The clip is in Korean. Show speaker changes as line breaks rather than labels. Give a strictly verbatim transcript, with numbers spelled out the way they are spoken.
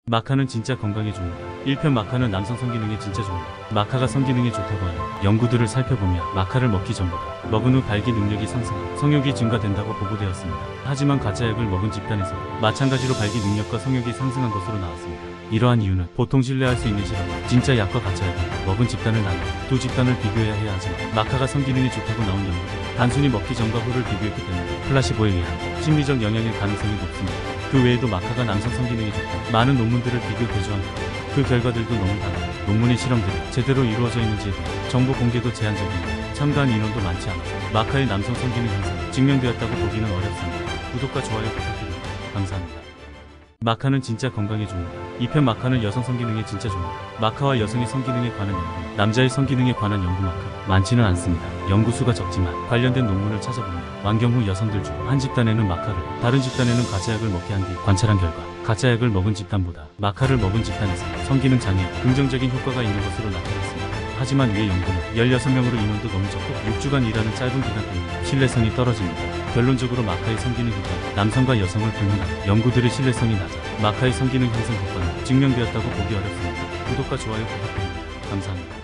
마카는 진짜 건강에 좋은가? 일 편 마카는 남성 성기능에 진짜 좋은가? 마카가 성기능에 좋다고 하는 연구들을 살펴보면 마카를 먹기 전보다 먹은 후 발기 능력이 상승하고 성욕이 증가된다고 보고되었습니다. 하지만 가짜약을 먹은 집단에서 마찬가지로 발기 능력과 성욕이 상승한 것으로 나왔습니다. 이러한 이유는 보통 신뢰할 수 있는 실험, 진짜 약과 가짜약을 먹은 집단을 나눠 두 집단을 비교해야 해야 하지만 마카가 성기능에 좋다고 나온 연구는 단순히 먹기 전과 후를 비교했기 때문에 플라시보에 의한 심리적 영향일 가능성이 높습니다. 그 외에도 마카가 남성 성기능에 좋다 많은 논문들을 비교 대조한 그 결과들도 너무 다르고 논문의 실험들이 제대로 이루어져 있는지에 대한 정보 공개도 제한적이고 참가한 인원도 많지 않아서 마카의 남성 성기능 향상이 증명되었다고 보기는 어렵습니다. 구독과 좋아요 부탁드립니다. 감사합니다. 마카는 진짜 건강에 좋은가? 이 편 마카는 여성 성기능에 진짜 좋은가? 마카와 여성의 성기능에 관한 연구, 남자의 성기능에 관한 연구만큼 많지는 않습니다. 연구수가 적지만 관련된 논문을 찾아보면 완경 후 여성들 중 한 집단에는 마카를, 다른 집단에는 가짜약을 먹게 한 뒤 관찰한 결과 가짜약을 먹은 집단보다 마카를 먹은 집단에서 성기능 장애에 긍정적인 효과가 있는 것으로 나타났습니다. 하지만 위의 연구는 열여섯 명으로 인원도 너무 적고 육 주간 일하는 짧은 기간 때문에 신뢰성이 떨어집니다. 결론적으로 마카의 성기능 효과는 남성과 여성을 불문하는 연구들의 신뢰성이 낮아 마카의 성기능 향상 효과는 증명되었다고 보기 어렵습니다. 구독과 좋아요 부탁드립니다. 감사합니다.